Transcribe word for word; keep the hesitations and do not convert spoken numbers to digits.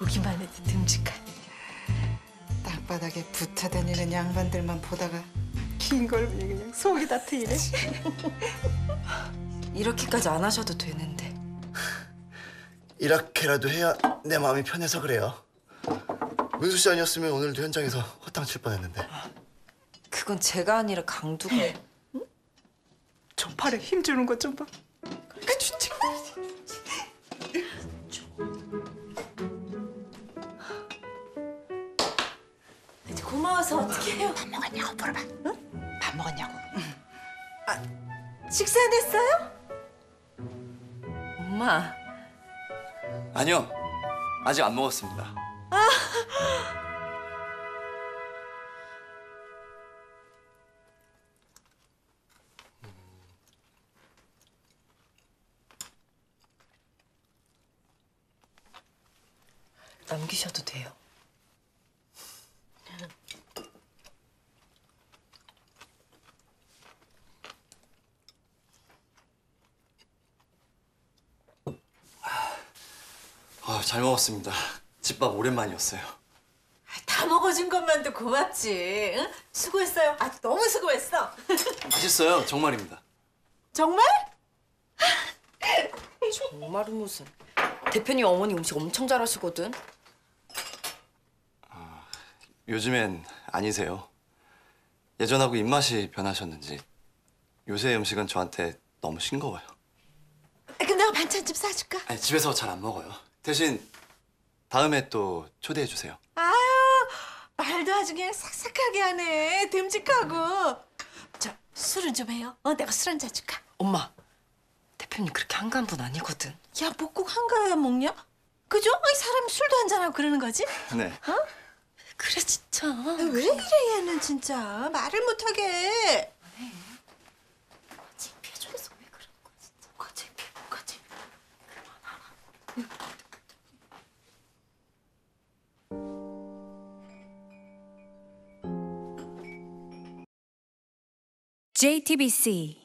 보기만 해도 듬직한. 땅바닥에 붙어 다니는 양반들만 보다가 긴 걸 보니 그냥 속이 다 트이네. 이렇게까지 안 하셔도 되는데. 이렇게라도 해야 내 마음이 편해서 그래요. 은수 씨 아니었으면 오늘도 현장에서 허탕 칠 뻔했는데. 그건 제가 아니라 강두가. 응? 저 팔에 힘 주는 것 좀 봐. 그 진짜. 이제 고마워서 어떻게 해요? 밥 먹었냐고 물어봐. 응? 밥 먹었냐고. 응. 아, 식사 안 했어요? 엄마. 아니요, 아직 안 먹었습니다. 아. 남기셔도 돼요. 아, 잘 먹었습니다. 집밥 오랜만이었어요. 다 먹어준 것만도 고맙지. 응? 수고했어요. 아, 너무 수고했어. 맛있어요, 정말입니다. 정말? 정말은 무슨. 대표님 어머니 음식 엄청 잘하시거든. 아, 요즘엔 아니세요. 예전하고 입맛이 변하셨는지 요새 음식은 저한테 너무 싱거워요. 그럼 내가 반찬 좀 싸줄까? 아니, 집에서 잘 안 먹어요. 대신 다음에 또 초대해 주세요. 아유, 말도 아주 그냥 싹싹하게 하네. 듬직하고. 저 술은 좀 해요. 어, 내가 술 한잔 줄까? 엄마, 대표님 그렇게 한가한 분 아니거든. 야, 뭐 꼭 한가해야 먹냐? 그죠? 아이, 사람이 술도 한잔하고 그러는 거지? 네. 어? 그래, 진짜. 아, 왜 이래, 얘는 진짜. 말을 못하게. 창피해 죽겠어. 왜 그러는 거야, 진짜. 뭐가 창피해, 뭐가 창피해. 그만하라. 제이티비씨